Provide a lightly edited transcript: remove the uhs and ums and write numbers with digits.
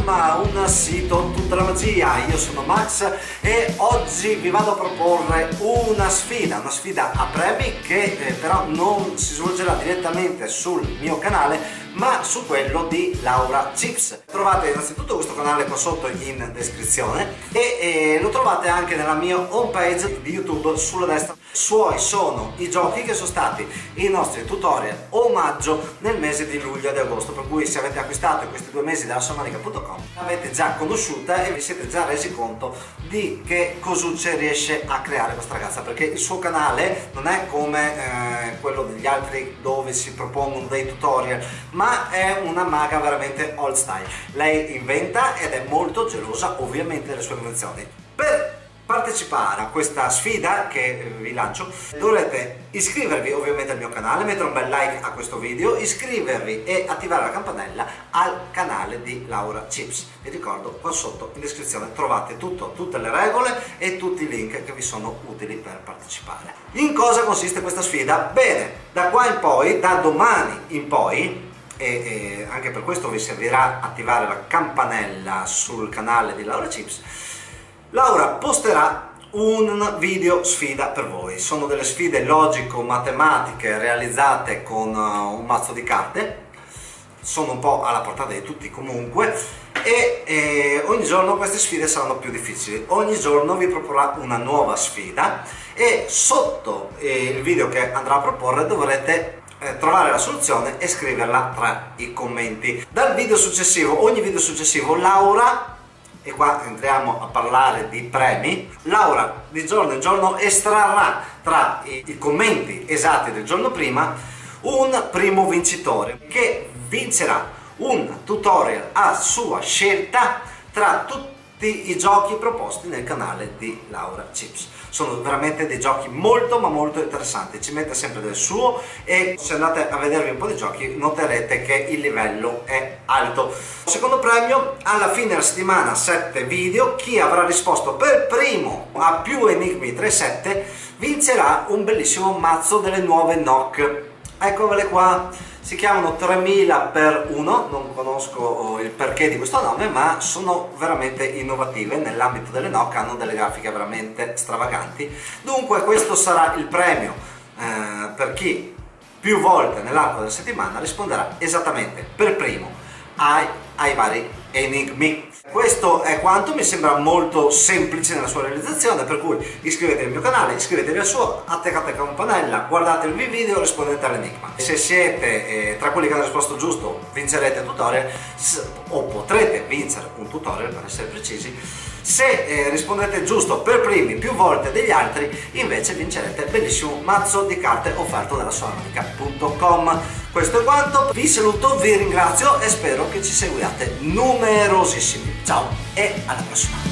un sito tutta la magia. Io sono Max e oggi vi vado a proporre una sfida a premi che però non si svolgerà direttamente sul mio canale ma su quello di Laura Chips. Trovate innanzitutto questo canale qua sotto in descrizione e lo trovate anche nella mia home page di YouTube sulla destra. Suoi sono i giochi che sono stati i nostri tutorial omaggio nel mese di luglio ed agosto, per cui se avete acquistato in questi 2 mesi dalla somanica.com l'avete già conosciuta e vi siete già resi conto di che cosucce riesce a creare questa ragazza, perché il suo canale non è come quello degli altri dove si propongono dei tutorial, ma è una maga veramente old style. Lei inventa ed è molto gelosa ovviamente delle sue invenzioni. Per partecipare a questa sfida che vi lancio dovrete iscrivervi ovviamente al mio canale, mettere un bel like a questo video, iscrivervi e attivare la campanella al canale di Laura Chips. Vi ricordo, qua sotto in descrizione trovate tutte le regole e tutti i link che vi sono utili per partecipare. In cosa consiste questa sfida? Bene, da qua in poi, da domani in poi, e anche per questo vi servirà attivare la campanella sul canale di Laura Chips, Laura posterà un video sfida per voi. Sono delle sfide logico-matematiche realizzate con un mazzo di carte, sono un po' alla portata di tutti comunque, e ogni giorno queste sfide saranno più difficili. Ogni giorno vi proporrà una nuova sfida e sotto il video che andrà a proporre dovrete trovare la soluzione e scriverla tra i commenti. Dal video successivo, ogni video successivo, Laura, e qua entriamo a parlare di premi, Laura di giorno in giorno estrarrà tra i commenti esatti del giorno prima un primo vincitore che vincerà un tutorial a sua scelta tra tutti i giochi proposti nel canale di Laura Chips. Sono veramente dei giochi molto ma molto interessanti, ci mette sempre del suo e se andate a vedervi un po' di giochi noterete che il livello è alto. Secondo premio, alla fine della settimana 7 video, chi avrà risposto per primo a più enigmi 3-7 vincerà un bellissimo mazzo delle nuove Nock. Eccole qua. Si chiamano 3000x1, non conosco il perché di questo nome, ma sono veramente innovative nell'ambito delle Nock, hanno delle grafiche veramente stravaganti. Dunque questo sarà il premio per chi più volte nell'arco della settimana risponderà esattamente per primo ai vari enigmi. Questo è quanto, mi sembra molto semplice nella sua realizzazione, per cui iscrivetevi al mio canale, iscrivetevi al suo, attaccate la campanella, guardatevi il video, rispondete all'enigma. Se siete tra quelli che hanno risposto giusto vincerete il tutorial, o potrete vincere un tutorial per essere precisi. Se rispondete giusto per primi più volte degli altri invece vincerete il bellissimo mazzo di carte offerto dalla somanica.com. Questo è quanto, vi saluto, vi ringrazio e spero che ci seguiate numerosissimi. Ciao e alla prossima!